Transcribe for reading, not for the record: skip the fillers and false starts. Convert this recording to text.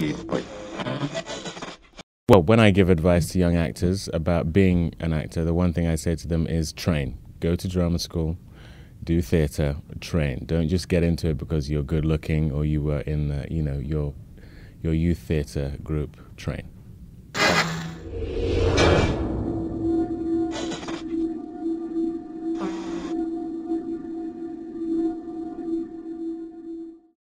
lead. Well, when I give advice to young actors about being an actor, the one thing I say to them is train. Go to drama school, do theatre, train. Don't just get into it because you're good looking or you were in, your youth theatre group. Train.